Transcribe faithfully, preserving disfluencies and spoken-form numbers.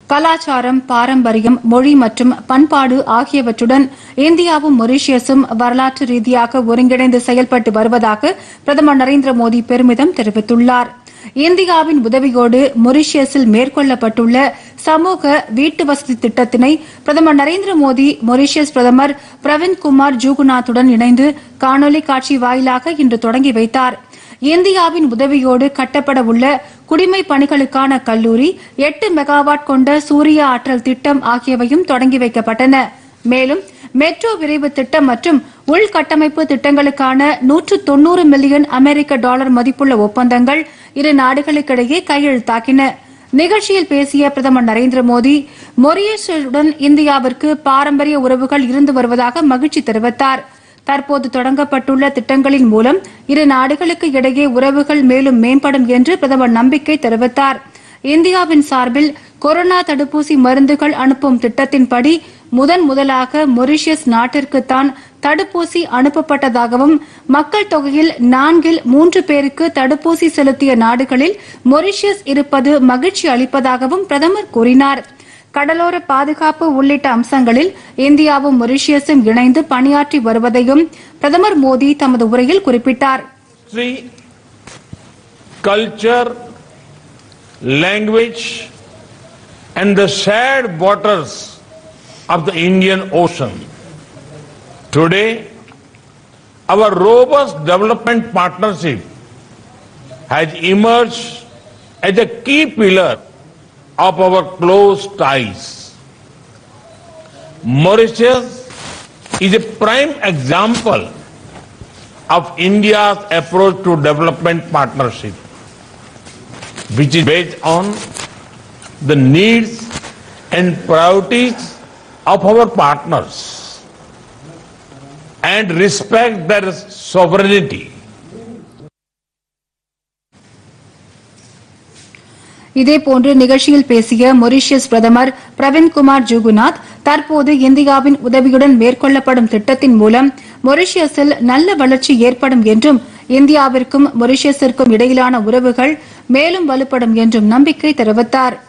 கலாச்சாரம், பாரம்பரியம், மொழி மற்றும் பண்பாடு ஆகியவற்றுடன் இந்தியாவும் மொரீஷியஸும் வரலாற்று ரீதியாக ஒருங்கிணைந்து செயல்பட்டு வருவதாக பிரதமர் நரேந்திர மோடி பெருமிதம் தெரிவித்துள்ளார். இந்தியாவின் உதவியோடு மொரீஷியஸில் மேற்கொள்ளப்பட்டுள்ள சமூக வீட்டு வசதி திட்டத்தினை பிரதமர் நரேந்திர மோடி மொரீஷியஸ் பிரதமர் பிரவிந்த் குமார் ஜூகுநாத்துடன் இணைந்து காணொலி காட்சி வாயிலாக இன்று தொடங்கி வைத்தார். இந்தியாவின் உதவியோடு கட்டப்பட உள்ள குடிமைப் பணிகளுக்கான கல்லூரி, எட்டு மெகாவாட் கொண்ட சூரிய ஆற்றல் திட்டம் ஆகியவையும் தொடங்கி வைக்கப்பட்டன. மேலும் மெட்ரோ விரைவு திட்டம் மற்றும் உள்கட்டமைப்பு திட்டங்களுக்கான நூற்று தொன்னூறு மில்லியன் அமெரிக்க டாலர் மதிப்புள்ள ஒப்பந்தங்கள் இரு நாடுகளுக்கிடையே கையெழுத்தாகின. நிகழ்ச்சியில் பேசிய பிரதமர் நரேந்திர மோடி, மொரீஷியஸுடன் இந்தியாவிற்கு பாரம்பரிய உறவுகள் இருந்து வருவதாக மகிழ்ச்சி தெரிவித்தார். தற்போது தொடங்கப்பட்டுள்ள திட்டங்களின் மூலம் இரு நாடுகளுக்கு இடையே உறவுகள் மேலும் மேம்படும் என்று பிரதமர் நம்பிக்கை தெரிவித்தார். இந்தியாவின் சார்பில் கொரோனா தடுப்பூசி மருந்துகள் அனுப்பும் திட்டத்தின்படி முதன் முதலாக மொரீஷியஸ் நாட்டிற்குத்தான் தடுப்பூசி அனுப்பப்பட்டதாகவும், மக்கள் தொகையில் நான்கில் மூன்று பேருக்கு தடுப்பூசி செலுத்திய நாடுகளில் மொரீஷியஸ் இருப்பது மகிழ்ச்சி அளிப்பதாகவும் பிரதமர் கூறினார். கடலோர பாதுகாப்பு உள்ளிட்ட அம்சங்களில் இந்தியாவும் மொரீஷியஸும் இணைந்து பணியாற்றி வருவதையும் பிரதமர் மோடி தமது உரையில் குறிப்பிட்டார். Culture, language and the shared waters of the Indian Ocean. Today, our robust development partnership has emerged as a key pillar of our close ties. Mauritius is a prime example of India's approach to development partnership, which is based on the needs and priorities of our partners and respect their sovereignty. இதேபோன்று நிகழ்ச்சியில் பேசிய Mauritius பிரதமர் பிரவிந்த் குமார் ஜூகுநாத், தற்போது இந்தியாவின் உதவியுடன் மேற்கொள்ளப்படும் திட்டத்தின் மூலம் மொரீஷியஸில் நல்ல வளர்ச்சி ஏற்படும் என்றும், இந்தியாவிற்கும் மொரீஷியஸிற்கும் இடையிலான உறவுகள் மேலும் வலுப்படும் என்றும் நம்பிக்கை தெரிவித்தார்.